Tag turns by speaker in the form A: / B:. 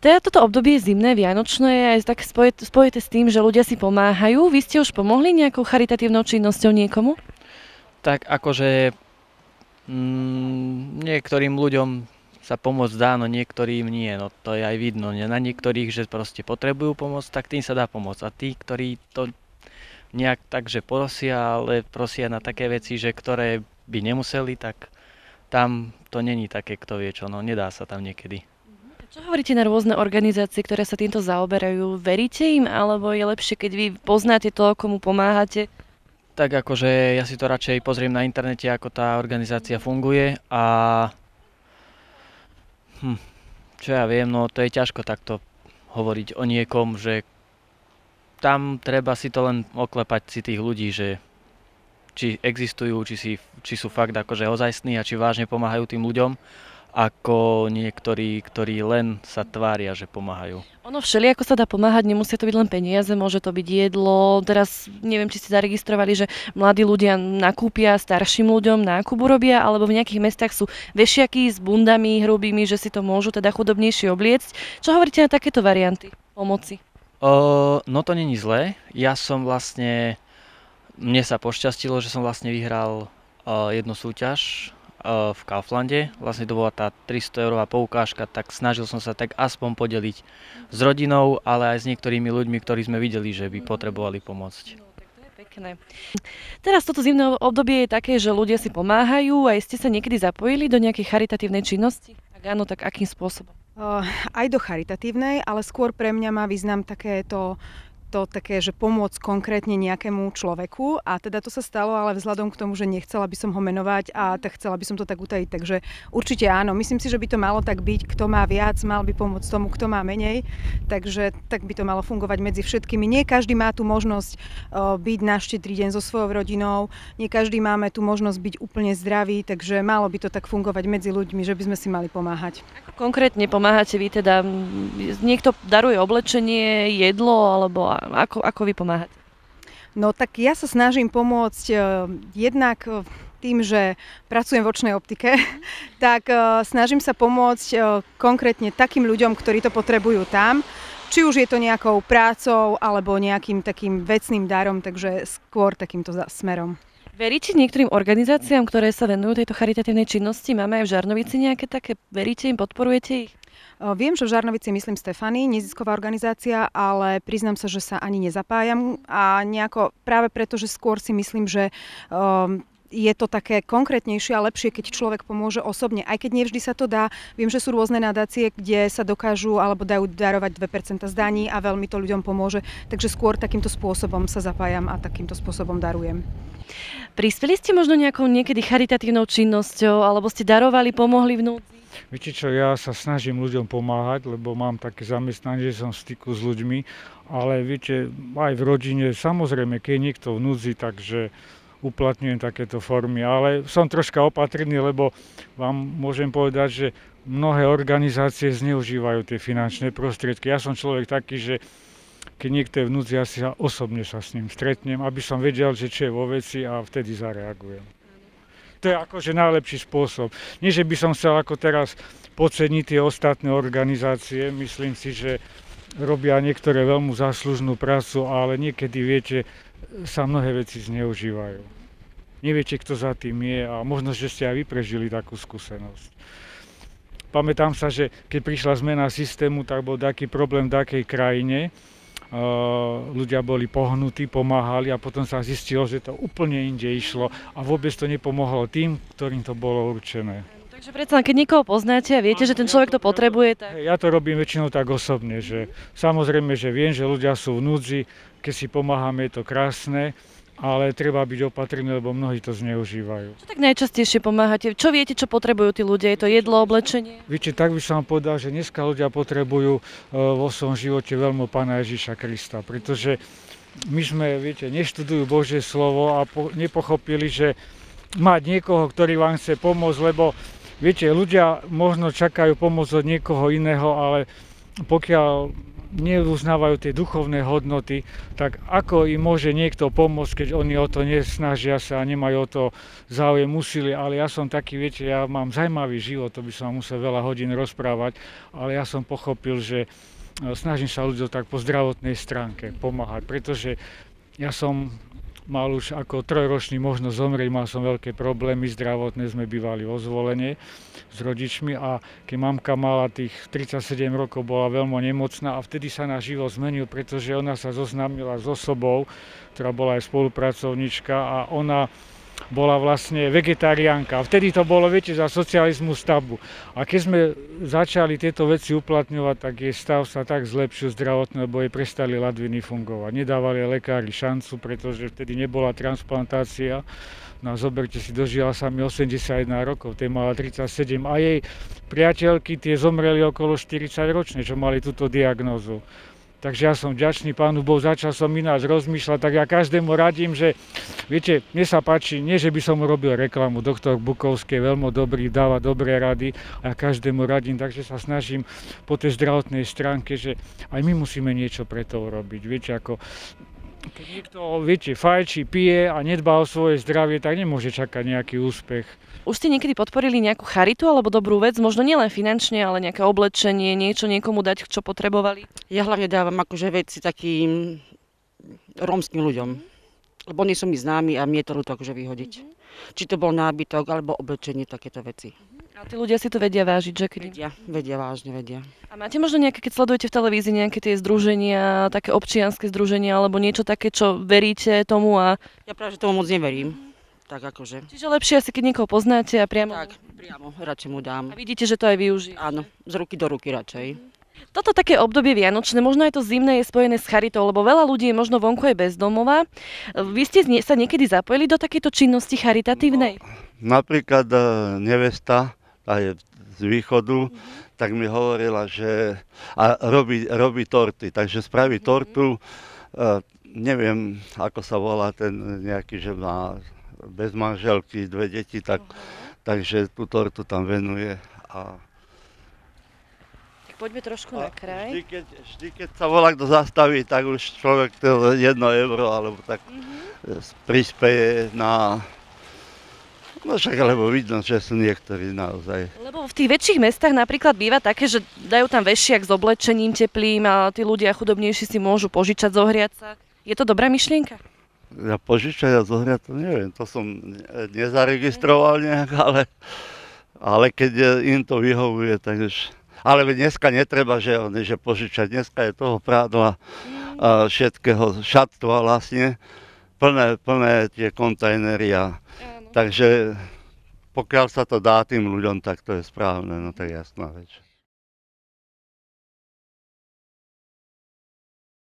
A: Teda toto obdobie zimné, vianočné je aj tak spojité s tým, že ľudia si pomáhajú. Vy ste už pomohli nejakou charitatívnou činnosťou niekomu?
B: Tak akože niektorým ľuďom sa pomôcť dá, no niektorým nie. No to je aj vidno. Na niektorých, že proste potrebujú pomoc, tak tým sa dá pomôcť. A tí, ktorí to nejak tak, že prosia, ale prosia na také veci, že ktoré by nemuseli, tak tam to není také, kto vie čo. No nedá sa tam niekedy.
A: Čo hovoríte na rôzne organizácie, ktoré sa týmto zaoberajú? Veríte im, alebo je lepšie, keď vy poznáte to, komu pomáhate?
B: Tak akože ja si to radšej pozriem na internete, ako tá organizácia funguje a čo ja viem, no to je ťažko takto hovoriť o niekom, že tam treba si to len oklepať si tých ľudí, že či existujú, či sú fakt akože ozajstní a či vážne pomáhajú tým ľuďom, ako niektorí, ktorí len sa tvária, že pomáhajú.
A: Ono všelijako sa dá pomáhať, nemusia to byť len peniaze, môže to byť jedlo. Teraz neviem, či ste zaregistrovali, že mladí ľudia nakúpia starším ľuďom, nákupu robia, alebo v nejakých mestách sú vešiaky s bundami hrubými, že si to môžu teda chudobnejšie obliecť. Čo hovoríte na takéto varianty pomoci?
B: No to není zlé. Mne sa pošťastilo, že som vlastne vyhral jednu súťaž v Kauflande. Vlastne to bola tá 300 eurová poukážka, tak snažil som sa tak aspoň podeliť s rodinou, ale aj s niektorými ľuďmi, ktorí sme videli, že by potrebovali pomôcť.
A: No, tak to je pekné. Teraz toto zimné obdobie je také, že ľudia si pomáhajú. Aj ste sa niekedy zapojili do nejakej charitatívnej činnosti? Ak áno, tak akým spôsobom?
C: Aj do charitatívnej, ale skôr pre mňa má význam také, že pomôcť konkrétne nejakému človeku a teda to sa stalo, ale vzhľadom k tomu, že nechcela by som ho menovať a tak chcela by som to tak utajiť, takže určite áno. Myslím si, že by to malo tak byť, kto má viac, mal by pomôcť tomu, kto má menej, takže tak by to malo fungovať medzi všetkými. Nie každý má tú možnosť byť na Štedrý deň so svojou rodinou, nie každý máme tú možnosť byť úplne zdravý, takže malo by to tak fungovať medzi ľuďmi, že by sme si mali pomáhať.
A: Ako konkrétne pomáhate vy teda? Niekto daruje oblečenie, jedlo, alebo ako vy pomáhate?
C: No tak ja sa snažím pomôcť jednak tým, že pracujem v očnej optike, tak snažím sa pomôcť konkrétne takým ľuďom, ktorí to potrebujú tam. Či už je to nejakou prácou alebo nejakým takým vecným darom, takže skôr takýmto smerom.
A: Veríte niektorým organizáciám, ktoré sa venujú tejto charitatívnej činnosti? Máme aj v Žarnovici nejaké také? Veríte im, podporujete ich?
C: Viem, že v Žarnovici myslím Stefany, nezisková organizácia, ale priznám sa, že sa ani nezapájam a nejako práve preto, že skôr si myslím, že je to také konkrétnejšie a lepšie, keď človek pomôže osobne. Aj keď nevždy sa to dá. Viem, že sú rôzne nadácie, kde sa dokážu alebo dajú darovať 2% z daní a veľmi to ľuďom pomôže. Takže skôr takýmto spôsobom sa zapájam a takýmto spôsobom darujem.
A: Prispeli ste možno nejakou niekedy charitatívnou činnosťou alebo ste darovali, pomohli v núdzi?
D: Viete čo, ja sa snažím ľuďom pomáhať, lebo mám také zamestnanie, že som v styku s ľuďmi, ale viete, aj v rodine, samozrejme, keď je niekto v núdzi, takže uplatňujem takéto formy, ale som troška opatrný, lebo vám môžem povedať, že mnohé organizácie zneužívajú tie finančné prostriedky. Ja som človek taký, že keď niekto je v núdzi, ja si osobne sa s ním stretnem, aby som vedel, že čo je vo veci a vtedy zareagujem. To je akože najlepší spôsob. Nie, že by som chcel ako teraz podceniť tie ostatné organizácie. Myslím si, že robia niektoré veľmi záslužnú prácu, ale niekedy, viete, sa mnohé veci zneužívajú. Neviete, kto za tým je a možno, že ste aj vy prežili takú skúsenosť. Pamätám sa, že keď prišla zmena systému, tak bol taký problém v takej krajine. Ľudia boli pohnutí, pomáhali a potom sa zistilo, že to úplne inde išlo a vôbec to nepomohlo tým, ktorým to bolo určené.
A: Takže predsa, keď niekoho poznáte a viete, že ten človek to potrebuje, tak...
D: Ja to robím väčšinou tak osobne, že samozrejme, že viem, že ľudia sú v núdzi, keď si pomáhame, je to krásne, ale treba byť opatrný, lebo mnohí to zneužívajú.
A: Čo tak najčastejšie pomáhate? Čo viete, čo potrebujú tí ľudia? Je to jedlo, oblečenie?
D: Viete, tak by som povedal, že dneska ľudia potrebujú vo svojom živote veľmi Pána Ježiša Krista, pretože my sme, viete, neštudujú Božie slovo a nepochopili, že mať niekoho, ktorý vám chce pomôcť, lebo viete, ľudia možno čakajú pomoc od niekoho iného, ale pokiaľ neuznávajú tie duchovné hodnoty, tak ako im môže niekto pomôcť, keď oni o to nesnažia sa a nemajú o to záujem, úsilie, ale ja som taký, viete, ja mám zaujímavý život, to by som musel veľa hodín rozprávať, ale ja som pochopil, že snažím sa ľuďom tak po zdravotnej stránke pomáhať, pretože ja som mal už ako 3-ročný možno zomrieť, mal som veľké problémy zdravotné, sme bývali vo Zvolene s rodičmi a keď mamka mala tých 37 rokov, bola veľmi nemocná a vtedy sa náš život zmenil, pretože ona sa zoznámila s osobou, ktorá bola aj spolupracovníčka a ona bola vlastne vegetariánka. A vtedy to bolo, viete, za socializmu stavu. A keď sme začali tieto veci uplatňovať, tak jej stav sa tak zlepšil zdravotne, lebo jej prestali ladviny fungovať. Nedávali lekári šancu, pretože vtedy nebola transplantácia. No zoberte si, dožila sa mi 81 rokov, tej mala 37 a jej priateľky tie zomreli okolo 40 ročné, čo mali túto diagnózu. Takže ja som vďačný Pánu Bohu, začal som ináč rozmýšľať, tak ja každému radím, že viete, mne sa páči, nie že by som robil reklamu, doktor Bukovský je veľmi dobrý, dáva dobré rady a ja každému radím, takže sa snažím po tej zdravotnej stránke, že aj my musíme niečo pre to urobiť, viete, ako keď niekto, viete, fajčí, pije a nedbá o svoje zdravie, tak nemôže čakať nejaký úspech.
A: Už ste niekedy podporili nejakú charitu alebo dobrú vec, možno nielen finančne, ale nejaké oblečenie, niečo niekomu dať, čo potrebovali?
E: Ja hlavne dávam akože veci takým rómskym ľuďom, lebo oni sú mi známi a mne je to ľúto akože vyhodiť. Či to bol nábytok alebo oblečenie, takéto veci.
A: A tí ľudia si to vedia vážiť, že? Keď...
E: Vedia, vážne vedia.
A: A máte možno nejaké, keď sledujete v televízii nejaké tie združenia, také občianske združenia alebo niečo také, čo veríte tomu a...
E: Ja práve, že tomu moc neverím. Tak akože.
A: Čiže lepšie asi, keď niekoho poznáte a priamo...
E: Tak, priamo, radšej mu dám.
A: A vidíte, že to aj využije.
E: Áno, z ruky do ruky radšej.
A: Toto také obdobie vianočné, možno aj to zimné je spojené s charitou, lebo veľa ľudí je možno vonku aj bezdomová. Vy ste sa niekedy zapojili do takejto činnosti charitatívnej?
F: No, napríklad nevesta, tá je z východu, tak mi hovorila, že robí torty, takže spraví tortu, neviem, ako sa volá ten nejaký, že má bez manželky, 2 deti, takže tú tortu tam venuje. A
A: tak poďme trošku na kraj.
F: Vždy, keď sa volá kto zastaví, tak už človek to 1 euro alebo tak prispeje na... No však, lebo vidno, že sú niektorí naozaj.
A: Lebo v tých väčších mestách napríklad býva také, že dajú tam vešiak s oblečením teplým a tí ľudia chudobnejší si môžu požičať, zohriať sa. Je to dobrá myšlienka?
F: Ja požičať a zohriať to neviem, to som nezaregistroval nejak, ale keď im to vyhovuje, tak už... Ale dneska netreba, že požičať, dneska je toho prádla, všetkého šatstva vlastne, plné tie kontajnery takže pokiaľ sa to dá tým ľuďom, tak to je správne, no to je jasná vec.